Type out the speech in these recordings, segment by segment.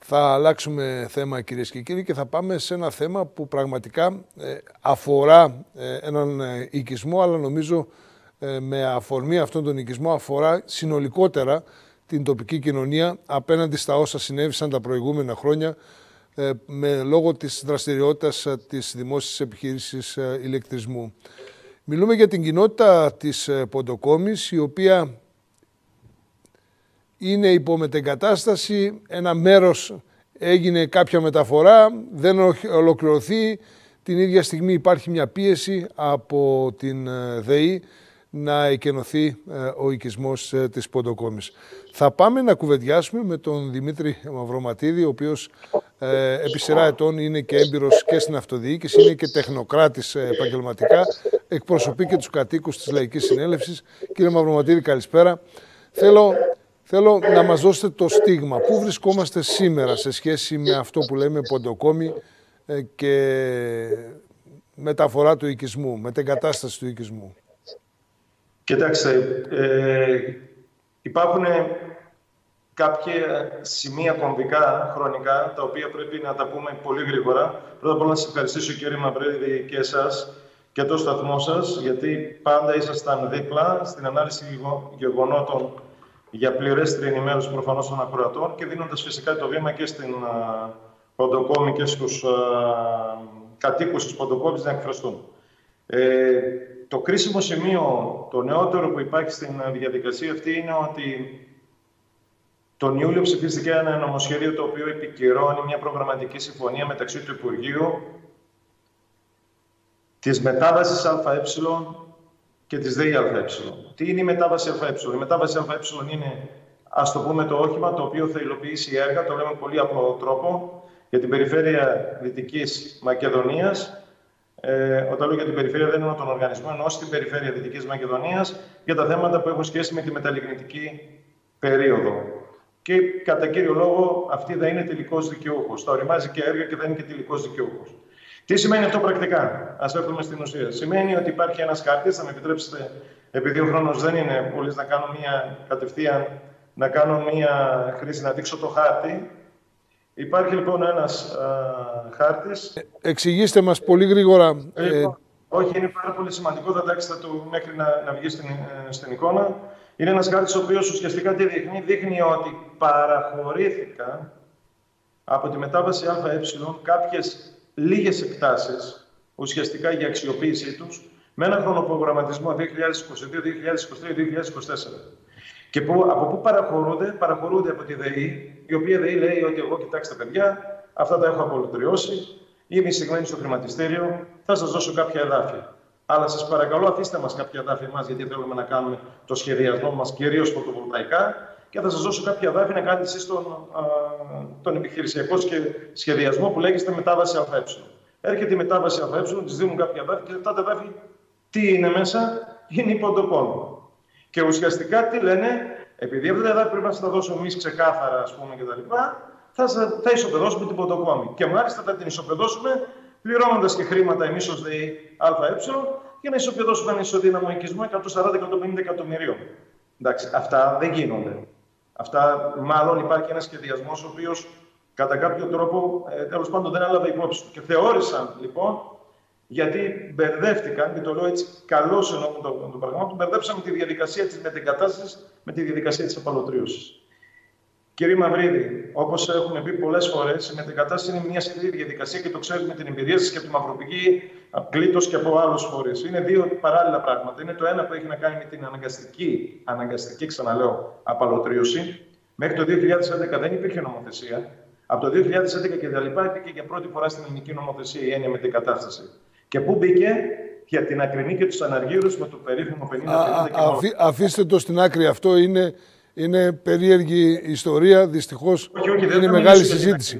Θα αλλάξουμε θέμα, κυρίες και κύριοι, και θα πάμε σε ένα θέμα που πραγματικά αφορά έναν οικισμό, αλλά νομίζω με αφορμή αυτόν τον οικισμό αφορά συνολικότερα την τοπική κοινωνία απέναντι στα όσα συνέβησαν τα προηγούμενα χρόνια λόγω της δραστηριότητας της δημόσιας επιχείρησης ηλεκτρισμού. Μιλούμε για την κοινότητα της Ποντοκόμης, η οποία είναι υπό μετεγκατάσταση. Ένα μέρος έγινε κάποια μεταφορά, δεν ολοκληρωθεί. Την ίδια στιγμή υπάρχει μια πίεση από την ΔΕΗ να εκενωθεί ο οικισμός της Ποντοκόμης. Θα πάμε να κουβεντιάσουμε με τον Δημήτρη Μαυροματίδη, ο οποίος επί σειρά ετών είναι και έμπειρος και στην αυτοδιοίκηση, είναι και τεχνοκράτης επαγγελματικά, εκπροσωπεί και τους κατοίκους της Λαϊκής Συνέλευσης. Κύριε Μαυροματίδη, καλησπέρα. Θέλω να μας δώσετε το στίγμα. Πού βρισκόμαστε σήμερα σε σχέση με αυτό που λέμε Ποντοκόμη και μεταφορά του οικισμού, μετεγκατάσταση του οικισμού? Κοιτάξτε, υπάρχουν κάποια σημεία κομβικά, χρονικά, τα οποία πρέπει να τα πούμε πολύ γρήγορα. Πρώτα απ' όλα να σας ευχαριστήσω, κύριε Μαυρίδη, και εσάς και το σταθμό σας, γιατί πάντα ήσασταν δίπλα στην ανάλυση γεγονότων για πληρέστερη ενημέρωση προφανώς των ακροατών και δίνοντας φυσικά το βήμα και στην Ποντοκόμη και στους κατοίκους της Ποντοκόμης να εκφραστούν. Το κρίσιμο σημείο, το νεότερο που υπάρχει στην διαδικασία αυτή, είναι ότι τον Ιούλιο ψηφίστηκε ένα νομοσχέδιο το οποίο επικυρώνει μια προγραμματική συμφωνία μεταξύ του Υπουργείου, της μετάβασης ΑΕ και της ΔΕΗ ΑΕ. Τι είναι η μετάβαση ΑΕ? Η μετάβαση ΑΕ είναι, ας το πούμε, το όχημα το οποίο θα υλοποιήσει έργα, το λέμε με πολύ απλό τρόπο, για την περιφέρεια Δυτικής Μακεδονίας. Όταν λέω για την περιφέρεια, δεν εννοώ τον οργανισμό, εννοώ στην περιφέρεια Δυτικής Μακεδονίας για τα θέματα που έχουν σχέση με τη μεταλλιγνητική περίοδο. Και κατά κύριο λόγο αυτή θα είναι τελικός δικαιούχος. Θα οριμάζει και έργα και θα είναι και τελικός δικαιούχος. Τι σημαίνει αυτό πρακτικά? Ας έρθουμε στην ουσία. Σημαίνει ότι υπάρχει ένας χάρτης, θα με επιτρέψετε, επειδή ο χρόνος δεν είναι πολύ, να κάνω μια κατευθείαν, να κάνω μια χρήση, να δείξω το χάρτη. Υπάρχει λοιπόν ένας χάρτης. Εξηγήστε μας πολύ γρήγορα. Όχι, είναι πάρα πολύ σημαντικό, θα τάξετε το μέχρι να βγει στην εικόνα. Είναι ένας χάρτης ο οποίος ουσιαστικά τι δείχνει? Δείχνει ότι παραχωρήθηκαν από τη μετάβαση ΑΕ κάποιες λίγες εκτάσεις ουσιαστικά για αξιοποίησή τους με ένα χρονοπρογραμματισμό 2022, 2023, 2024. Και από πού παραχωρούνται? Παραχωρούνται από τη ΔΕΗ, η οποία ΔΕΗ λέει ότι εγώ, κοιτάξτε παιδιά, αυτά τα έχω απολυτριώσει, είμαι εισηγμένη στο χρηματιστήριο, θα σας δώσω κάποια εδάφια. Αλλά σας παρακαλώ, αφήστε μας κάποια εδάφια μας, γιατί θέλουμε να κάνουμε το σχεδιασμό μας κυρίως φωτοβολταϊκά, και θα σας δώσω κάποια εδάφια να κάνετε εσείς τον επιχειρησιακό σχεδιασμό που λέγεται μετάβαση ΑΕ. Έρχεται η μετάβαση ΑΕ, της δίνουν κάποια εδάφια και αυτά τα εδάφια τι είναι μέσα? Είναι η Ποντοκόμη. Και ουσιαστικά τι λένε? Επειδή αυτά τα εδάφια πρέπει να σας τα δώσουμε εμείς ξεκάθαρα, ας πούμε, κτλ., θα ισοπεδώσουμε την Ποντοκόμη. Και μάλιστα θα την ισοπεδώσουμε πληρώνοντας και χρήματα εμείς ως ΔΕΗ ΑΕ για να ισοπεδώσουμε ένα ισοδύναμο οικισμό 140-150 εκατομμυρίων. Εντάξει, αυτά δεν γίνονται. Αυτά, μάλλον υπάρχει ένας σχεδιασμός ο οποίος κατά κάποιο τρόπο τέλος πάντων δεν έλαβε υπόψη του. Και θεώρησαν λοιπόν, γιατί μπερδεύτηκαν, και το λέω έτσι καλώς εννοώ των πραγμάτων, μπερδέψαμε τη διαδικασία της μετεγκατάστασης με τη διαδικασία της απαλωτρίωσης. Κύριε Μαυρίδη, όπως έχουμε πει πολλές φορές, η μετεγκατάσταση είναι μια σκληρή διαδικασία και το ξέρουμε με την εμπειρία σας και από τη Μαυροπηγή, κλήτος και από άλλους φορείς. Είναι δύο παράλληλα πράγματα. Είναι το ένα που έχει να κάνει με την αναγκαστική, ξαναλέω, απαλωτρίωση. Μέχρι το 2011 δεν υπήρχε νομοθεσία. Από το 2011 και λοιπά υπήρχε για πρώτη φορά στην ελληνική νομοθεσία η έννοια μετεγκατάσταση. Και πού μπήκε? Για την ακρινή και τους αναργύρους με το περίφημο 50-50 και αφήστε το στην άκρη. Αυτό είναι περίεργη ιστορία. Δυστυχώς είναι μεγάλη συζήτηση.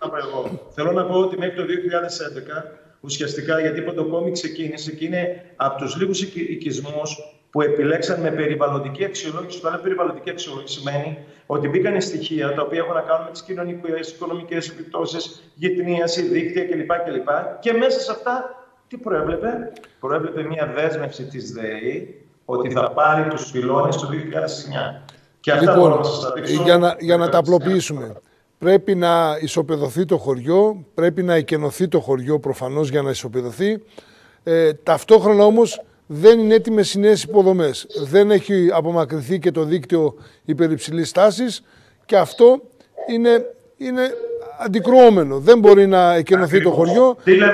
Θέλω να πω ότι μέχρι το 2011 ουσιαστικά, γιατί η Ποντοκόμη ξεκίνησε και είναι από τους λίγους οικισμούς που επιλέξαν με περιβαλλοντική αξιολόγηση. Όταν περιβαλλοντική αξιολόγηση σημαίνει ότι μπήκαν στοιχεία τα οποία έχουν να κάνουν με τις κοινωνικές, οικονομικές επιπτώσεις, γειτονίαση, δίκτυα κλπ. Και μέσα σε αυτά τι προέβλεπε? Προέβλεπε μια δέσμευση της ΔΕΗ ότι θα πάρει τους πυλώνες το 2009. Και αυτά λοιπόν, να σας τα δείξω. Για να τα απλοποιήσουμε. πρέπει να ισοπεδωθεί το χωριό, πρέπει να εκενωθεί το χωριό προφανώς για να ισοπεδωθεί. Ταυτόχρονα όμως δεν είναι έτοιμες οι νέες υποδομές. Δεν έχει απομακρυνθεί και το δίκτυο υπερυψηλής τάσης και αυτό είναι αντικρουόμενο. Δεν μπορεί να εκενωθεί το χωριό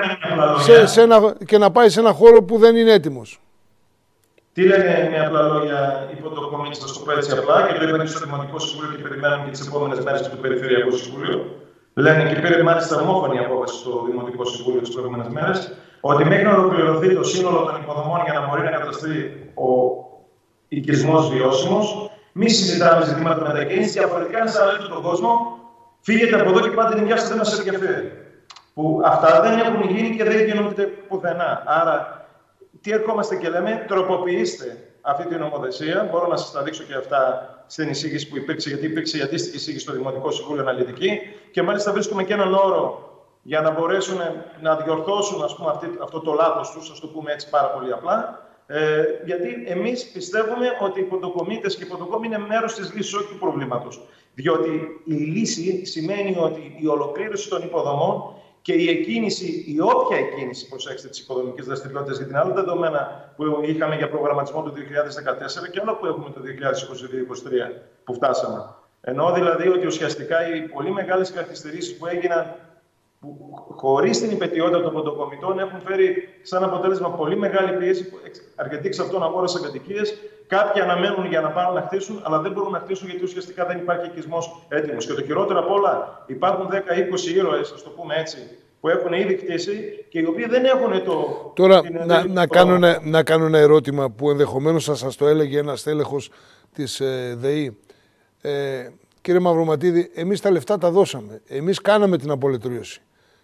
και να πάει σε ένα χώρο που δεν είναι έτοιμος. Τι λένε με απλά λόγια οι ποντοκομίτες, θα το πω έτσι απλά, και το είπαν στο Δημοτικό Συμβούλιο και περιμένουν και τις επόμενες μέρες του Περιφερειακού Συμβουλίου. Λένε και πήρε μάλιστα ομόφωνη απόφαση στο Δημοτικό Συμβούλιο τις προηγούμενες μέρες, ότι μέχρι να ολοκληρωθεί το σύνολο των υποδομών για να μπορεί να καταστεί ο οικισμός βιώσιμος, μη συζητάμε ζητήματα μετακίνησης. Διαφορετικά, αν σας τον κόσμο, φύγετε από εδώ και πάτε την πιάσετε, δεν μας ενδιαφέρει. Που αυτά δεν έχουν γίνει και δεν γίνονται πουθενά. Άρα, τι ερχόμαστε και λέμε, τροποποιήστε αυτή την νομοθεσία. Μπορώ να σας τα δείξω και αυτά στην εισήγηση που υπήρξε, γιατί υπήρξε η αντίστοιχη εισήγηση στο Δημοτικό Συμβούλιο Αναλυτική. Και μάλιστα βρίσκουμε και έναν όρο για να μπορέσουν να διορθώσουν, ας πούμε, αυτό το λάθος τους, ας το πούμε έτσι πάρα πολύ απλά. Γιατί εμείς πιστεύουμε ότι οι ποντοκομίτες και οι ποντοκόμοι είναι μέρος της λύσης, όχι του προβλήματος. Διότι η λύση σημαίνει ότι η ολοκλήρωση των υποδομών και η εκκίνηση, η όποια εκκίνηση, προσέξτε, της οικοδομικής δραστηριότητας, γιατί είναι άλλα δεδομένα που είχαμε για προγραμματισμό το 2014 και άλλα που έχουμε το 2022-2023 που φτάσαμε. Εννοώ δηλαδή ότι ουσιαστικά οι πολύ μεγάλες καθυστερήσεις που έγιναν χωρίς την υπαιτιότητα των ποντοκομιτών έχουν φέρει σαν αποτέλεσμα πολύ μεγάλη πίεση. Αρκετοί εξ αυτών αγόρασαν κατοικίες. Κάποιοι αναμένουν για να πάνε να χτίσουν, αλλά δεν μπορούν να χτίσουν γιατί ουσιαστικά δεν υπάρχει οικισμός έτοιμος. Και το χειρότερο απ' όλα, υπάρχουν 10-20 ήρωες, ας το πούμε έτσι, που έχουν ήδη χτίσει και οι οποίοι δεν έχουν το. Τώρα, να κάνω ένα ερώτημα που ενδεχομένως θα σας το έλεγε ένας τέλεχος της ΔΕΗ. Κύριε Μαυροματίδη, εμείς τα λεφτά τα δώσαμε. Εμείς κάναμε την απολετρίωση.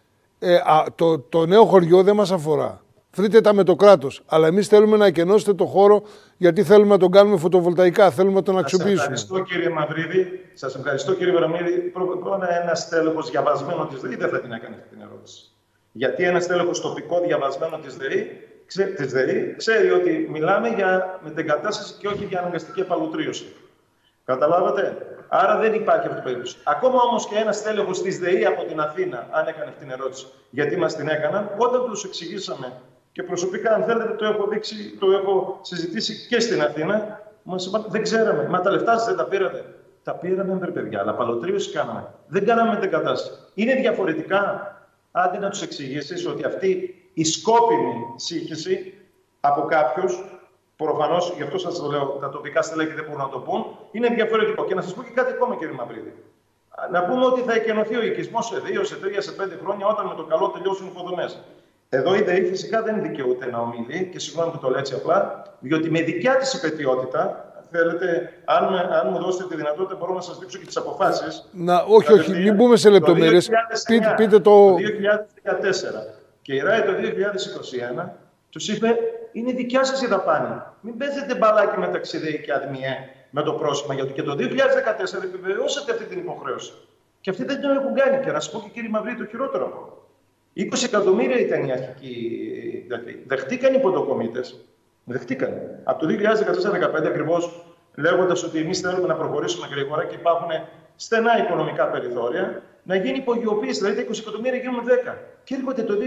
Το νέο χωριό δεν μας αφορά. Βρείτε τα με το κράτος. Αλλά εμείς θέλουμε να εκενώσετε το χώρο γιατί θέλουμε να τον κάνουμε φωτοβολταϊκά. Θέλουμε να τον αξιοποιήσουμε. Σας ευχαριστώ, κύριε Μαυρίδη. Σας ευχαριστώ, κύριε Βεραμίδη. Πρώτα, ένας τέλεχος διαβασμένο της ΔΕΗ δεν θα την έκανε αυτή την ερώτηση. Γιατί ένας τέλεχος τοπικό διαβασμένο της ΔΕΗ ξέρει ότι μιλάμε για μετεγκατάσταση και όχι για αναγκαστική επαλουτρίωση. Καταλάβατε. Άρα δεν υπάρχει αυτή η περίπτωση. Ακόμα όμως και ένας τέλεχος της ΔΕΗ από την Αθήνα, αν έκανε αυτή την ερώτηση, γιατί μας την έκαναν, όταν τους εξηγήσαμε και προσωπικά, αν θέλετε, το έχω συζητήσει και στην Αθήνα, μας είπαν δεν ξέραμε. Μα τα λεφτά σας δεν τα πήρατε. Τα πήραμε, παιδιά, αλλά παλωτρίωση κάναμε. Δεν κάναμε μετεγκατάσταση. Είναι διαφορετικά, άντε να τους εξηγήσεις ότι αυτή η σκόπιμη σύγχυση από κάποιους. Προφανώς, γι' αυτό σας το λέω, τα τοπικά στελέχη δεν μπορούν να το πούν, είναι διαφορετικό. Και να σας πω και κάτι ακόμα, κύριε Μαυρίδη. Να πούμε ότι θα εκενωθεί ο οικισμός σε 2, σε 3, σε 5 χρόνια, όταν με το καλό τελειώσουν οι υποδομές. Εδώ η ΔΕΗ φυσικά δεν δικαιούται να ομιλεί, και συγγνώμη που το λέω έτσι απλά, διότι με δικιά της υπαιτιότητα, θέλετε, αν μου δώσετε τη δυνατότητα, μπορώ να σας δείξω και τις αποφάσεις. Όχι, μην μπούμε σε λεπτομέρειες. Πείτε το 2014 και η ΡΑΕ το 2021 τους είπε. Είναι δικιά σας η δαπάνη. Μην παίζετε μπαλάκι μεταξύ ΔΕΗ και ΑΔΜΙΕ με το πρόσημα, γιατί και το 2014 επιβεβαιώσατε αυτή την υποχρέωση. Και αυτοί δεν το έχουν κάνει. Και να σας πω και, κύριε Μαυρίδη, το χειρότερο από αυτό. 20 εκατομμύρια ήταν η αρχική. Δεχτήκαν οι ποντοκομίτες. Δεχτήκαν. Από το 2014-2015 ακριβώς, λέγοντας ότι εμείς θέλουμε να προχωρήσουμε γρήγορα και υπάρχουν στενά οικονομικά περιθώρια, να γίνει υπογειοποίηση. Δηλαδή τα 20 εκατομμύρια γίνουν 10. Και έρχονται το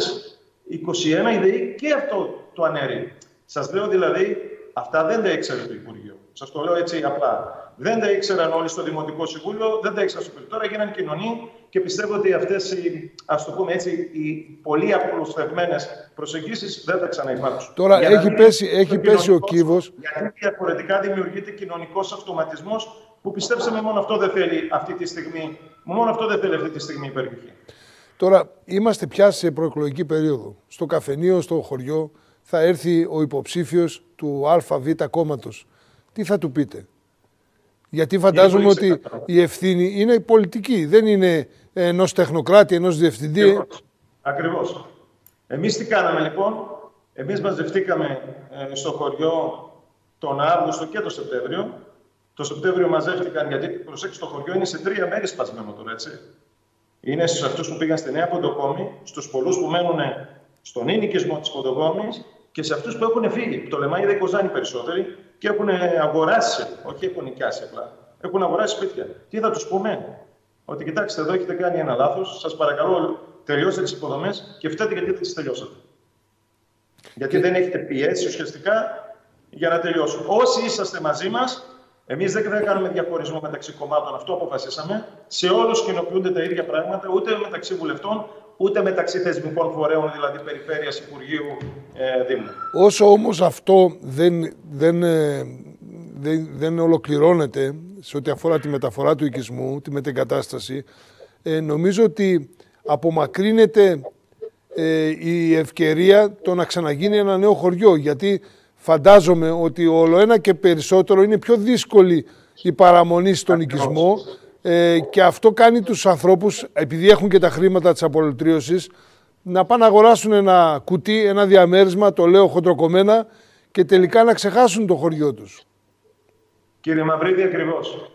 2021 η ΔΕΗ και αυτό το ανέρει. Σας λέω δηλαδή, αυτά δεν τα ήξερε το Υπουργείο. Σας το λέω έτσι απλά. Δεν τα ήξεραν όλοι στο Δημοτικό Συμβούλιο, δεν τα ήξεραν στο Υπουργείο. Τώρα γίνανε κοινωνοί και πιστεύω ότι αυτές οι, ας το πούμε έτσι, οι πολύ απλουστευμένες προσεγγίσεις δεν θα ξαναυπάρξουν. Τώρα έχει πέσει ο κύβος. Γιατί διαφορετικά δημιουργείται κοινωνικός αυτοματισμός που πιστέψαμε μόνο αυτό δεν θέλει αυτή τη στιγμή. Μόνο αυτό δεν θέλει αυτή τη στιγμή η περιοχή. Τώρα είμαστε πια σε προεκλογική περίοδο. Στο καφενείο, στο χωριό, θα έρθει ο υποψήφιος του ΑΒ κόμματος. Τι θα του πείτε? Γιατί φαντάζομαι ότι η ευθύνη είναι πολιτική, δεν είναι ενός τεχνοκράτη, ενός διευθυντή. Ακριβώς. Εμείς τι κάναμε λοιπόν? Εμείς μαζευτήκαμε στο χωριό τον Αύγουστο και τον Σεπτέμβριο. Το Σεπτέμβριο μαζεύτηκαν, γιατί προσέξτε, το χωριό είναι σε 3 μέρη σπασμένο τώρα, έτσι. Είναι στους αυτούς που πήγαν στη Νέα Ποντοκόμη, στους πολλούς που μένουν στον ίνοικισμό της Ποντοκόμης και σε αυτούς που έχουν φύγει. Το Λεμάι δεν κοζάνει περισσότεροι και έχουν αγοράσει, όχι έχουν νοικιάσει απλά, έχουν αγοράσει σπίτια. Τι θα τους πούμε? ότι κοιτάξτε, εδώ έχετε κάνει ένα λάθος, σας παρακαλώ τελειώστε τις υποδομές και φταίτε γιατί δεν τις τελειώσατε. Γιατί δεν έχετε πιέσει ουσιαστικά για να τελειώσουν. Όσοι είσαστε μαζί μας, εμείς δεν θα κάνουμε διαχωρισμό μεταξύ κομμάτων, αυτό αποφασίσαμε. Σε όλους κοινοποιούνται τα ίδια πράγματα, ούτε μεταξύ βουλευτών, ούτε μεταξύ θεσμικών φορέων, δηλαδή Περιφέρειας, Υπουργείου, Δήμου. Όσο όμως αυτό δεν ολοκληρώνεται σε ό,τι αφορά τη μεταφορά του οικισμού, τη μετεγκατάσταση, νομίζω ότι απομακρύνεται η ευκαιρία το να ξαναγίνει ένα νέο χωριό, γιατί φαντάζομαι ότι όλο ένα και περισσότερο είναι πιο δύσκολη η παραμονή στον οικισμό και αυτό κάνει τους ανθρώπους, επειδή έχουν και τα χρήματα της απολυτρίωσης, να πάνε να αγοράσουν ένα κουτί, ένα διαμέρισμα, το λέω χοντροκομμένα, και τελικά να ξεχάσουν το χωριό τους. Κύριε Μαυρίδη, ακριβώς.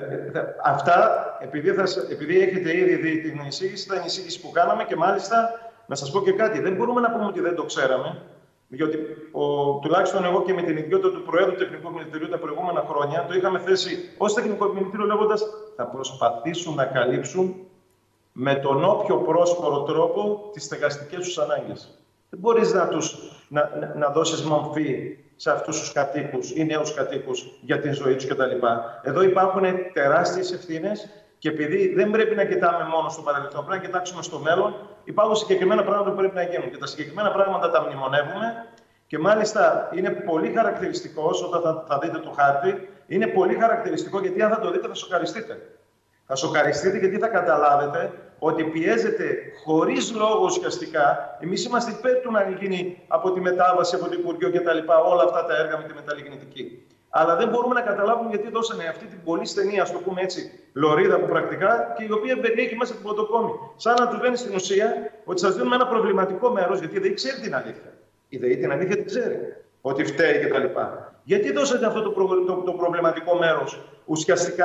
Αυτά, επειδή έχετε ήδη δει την εισήγηση, ήταν η εισήγηση που κάναμε και μάλιστα να σας πω και κάτι. Δεν μπορούμε να πούμε ότι δεν το ξέραμε, διότι τουλάχιστον εγώ και με την ιδιότητα του Προέδρου του Τεχνικού Επιμελητηρίου τα προηγούμενα χρόνια το είχαμε θέσει ως Τεχνικό Επιμελητήριο λέγοντας θα προσπαθήσουν να καλύψουν με τον όποιο πρόσφορο τρόπο τις στεγαστικές τους ανάγκες. Δεν μπορείς να δώσεις μορφή σε αυτούς τους κατοίκους ή νέους κατοίκους για την ζωή τους κτλ. Εδώ υπάρχουν τεράστιες ευθύνες και επειδή δεν πρέπει να κοιτάμε μόνο στο παρελθόν, πρέπει να κοιτάξουμε στο μέλλον, υπάρχουν συγκεκριμένα πράγματα που πρέπει να γίνουν. Και τα συγκεκριμένα πράγματα τα μνημονεύουμε και μάλιστα είναι πολύ χαρακτηριστικό, όταν θα δείτε το χάρτη, είναι πολύ χαρακτηριστικό γιατί αν θα το δείτε θα σοκαριστείτε. Θα σοκαριστείτε γιατί θα καταλάβετε ότι πιέζεται χωρίς λόγο ουσιαστικά. Εμείς είμαστε υπέρ του να γίνει από τη μετάβαση, από το Υπουργείο κτλ. Όλα αυτά τα έργα με τη μεταλλιγνητική. Αλλά δεν μπορούμε να καταλάβουμε γιατί δώσανε αυτή την πολύ στενή, ας το πούμε έτσι, λωρίδα που πρακτικά και η οποία περιέχει μέσα την πρωτοκόμη. Σαν να του λένε στην ουσία ότι σας δίνουμε ένα προβληματικό μέρος, γιατί δεν ξέρει την αλήθεια. Η ΔΕΗ την αλήθεια την ξέρει. Ότι φταίει κτλ. Γιατί δώσατε αυτό το προβληματικό μέρος ουσιαστικά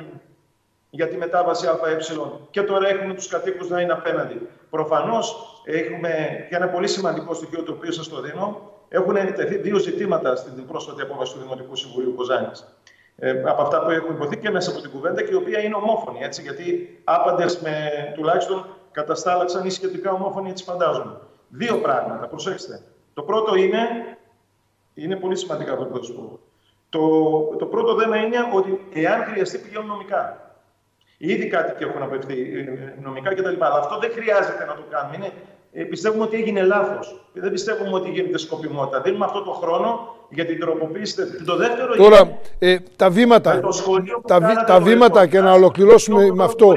για τη μετάβαση ΑΕ και τώρα έχουμε τους κατοίκους να είναι απέναντι. Προφανώς έχουμε και ένα πολύ σημαντικό στοιχείο το οποίο σας το δίνω. Έχουν τεθεί δύο ζητήματα στην πρόσφατη απόφαση του Δημοτικού Συμβουλίου Κοζάνης. Από αυτά που έχουν υποθεί και μέσα από την κουβέντα και η οποία είναι ομόφωνη, έτσι, γιατί άπαντες τουλάχιστον καταστάλαξαν ή σχετικά ομόφωνοι, έτσι φαντάζομαι. Δύο πράγματα, προσέξτε. Το πρώτο είναι πολύ σημαντικά αυτό που θα σου πω. Το πρώτο θέμα είναι ότι εάν χρειαστεί πηγαίνουν νομικά. Ήδη κάτι και έχουν απευθεί νομικά κτλ. Αλλά αυτό δεν χρειάζεται να το κάνουμε. Πιστεύουμε ότι έγινε λάθος. Δεν πιστεύουμε ότι γίνεται σκοπιμότητα. Δίνουμε αυτό το χρόνο για την τροποποίηση. Το δεύτερο τώρα, τα βήματα, τα βήματα και να ολοκληρώσουμε με αυτό.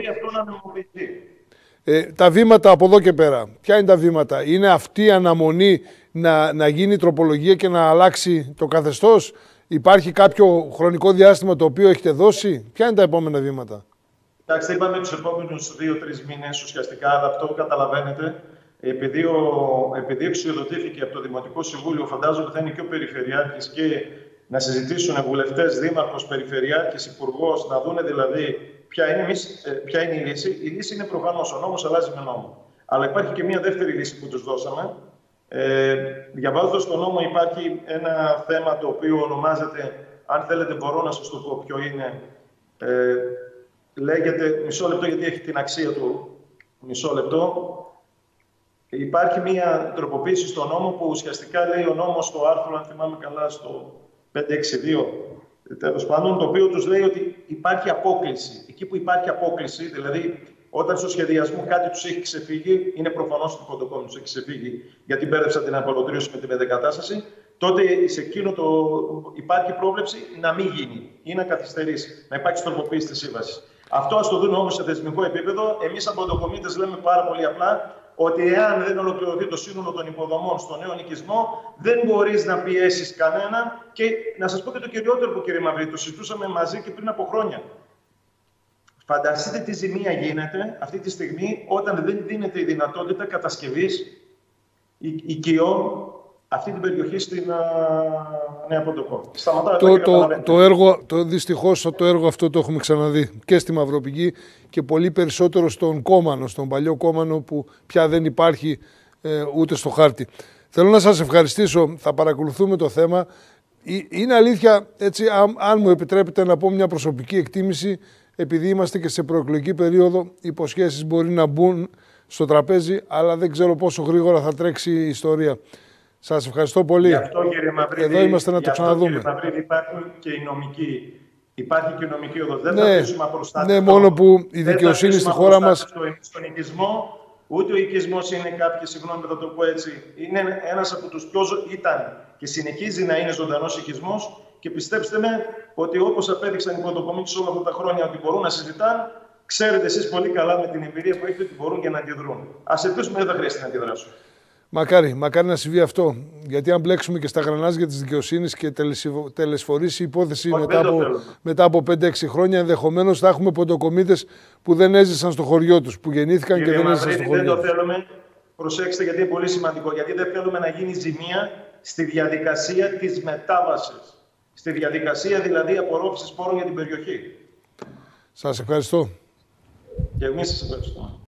Τα βήματα από εδώ και πέρα. Ποια είναι τα βήματα? Είναι αυτή η αναμονή να γίνει η τροπολογία και να αλλάξει το καθεστώς? Υπάρχει κάποιο χρονικό διάστημα το οποίο έχετε δώσει? Ποια είναι τα επόμενα βήματα? Εντάξει, είπαμε τους επόμενους 2-3 μήνες ουσιαστικά, αλλά αυτό καταλαβαίνετε. Επειδή εξουδοτήθηκε από το Δημοτικό Συμβούλιο, φαντάζομαι ότι θα είναι και ο Περιφερειάρχης και να συζητήσουν βουλευτές, δήμαρχος, Περιφερειάρχης, Υπουργός, να δούνε δηλαδή ποια είναι η λύση. Η λύση είναι προφανώς ο νόμος αλλάζει με νόμο. Αλλά υπάρχει και μια δεύτερη λύση που τους δώσαμε. Διαβάζοντας τον νόμο, υπάρχει ένα θέμα το οποίο ονομάζεται, αν θέλετε μπορώ να σας το πω ποιο είναι, λέγεται, μισό λεπτό γιατί έχει την αξία του, μισό λεπτό. Υπάρχει μια τροποποίηση στο νόμο που ουσιαστικά λέει ο νόμος στο άρθρο, αν θυμάμαι καλά, στο 562, τέλος πάντων, το οποίο τους λέει ότι υπάρχει απόκλιση. Εκεί που υπάρχει απόκλιση, δηλαδή όταν στο σχεδιασμό κάτι τους έχει ξεφύγει, είναι προφανώς το πρωτοκόλλο τους έχει ξεφύγει, γιατί μπέρδεψαν την απολωτρίωση με τη μετεγκατάσταση, τότε σε εκείνο υπάρχει πρόβλεψη να μην γίνει ή να καθυστερήσει, να υπάρξει τροποποίηση της σύμβασης. Αυτό ας το δούμε όμως σε θεσμικό επίπεδο. Εμείς από ποντοκομίτες λέμε πάρα πολύ απλά ότι εάν δεν ολοκληρωθεί το σύνολο των υποδομών στο νέο νοικισμό, δεν μπορείς να πιέσεις κανέναν. Και να σας πω και το κυριότερο που, κύριε Μαυρίδη, το συζητούσαμε μαζί και πριν από χρόνια. Φανταστείτε τι ζημία γίνεται αυτή τη στιγμή όταν δεν δίνεται η δυνατότητα κατασκευής οικειών αυτή την περιοχή στην Νέα Ποντοκό. Δυστυχώς το έργο αυτό το έχουμε ξαναδεί και στη Μαυροπηγή και πολύ περισσότερο στον Κόμανο, στον παλιό Κόμανο που πια δεν υπάρχει ούτε στο χάρτη. Θέλω να σας ευχαριστήσω, θα παρακολουθούμε το θέμα. Είναι αλήθεια, έτσι, αν μου επιτρέπετε να πω μια προσωπική εκτίμηση, επειδή είμαστε και σε προεκλογική περίοδο, οι υποσχέσεις μπορεί να μπουν στο τραπέζι, αλλά δεν ξέρω πόσο γρήγορα θα τρέξει η ιστορία. Σας ευχαριστώ πολύ. Γι' αυτό, κύριε Μαυρίδη, εδώ είμαστε να το ξαναδούμε. Κύριε Μαυρίδη, υπάρχει και η νομική όδος. Δεν θα αφήσουμε απροστάτευτο. Ναι, μόνο που η δικαιοσύνη στη χώρα μας... Στον οικισμό, ούτε ο οικισμός είναι συγγνώμη, θα το πω έτσι, είναι ένας από τους πιο ήταν και συνεχίζει να είναι ζωντανός οικισμός. Και πιστέψτε με ότι όπως απέδειξαν οι πρωτοκομίτες όλα αυτά τα χρόνια ότι μπορούν να συζητάνε, ξέρετε εσείς πολύ καλά με την εμπειρία που έχετε ότι μπορούν και να αντιδρούν. Ας ελπίσουμε δεν θα χρειάζεται να αντιδράσουν. Μακάρι να συμβεί αυτό. Γιατί αν μπλέξουμε και στα γρανάζια της δικαιοσύνης και τελεσφορήσει η υπόθεση μετά από 5-6 χρόνια, ενδεχομένως θα έχουμε ποντοκομίτες που δεν έζησαν στο χωριό τους, που γεννήθηκαν και δεν έζησαν στο χωριό τους. Δεν το θέλουμε. Προσέξτε, γιατί είναι πολύ σημαντικό. Γιατί δεν θέλουμε να γίνει ζημία στη διαδικασία της μετάβασης. Στη διαδικασία δηλαδή απορρόφησης πόρων για την περιοχή. Σας ευχαριστώ. Και εμείς σας ευχαριστούμε.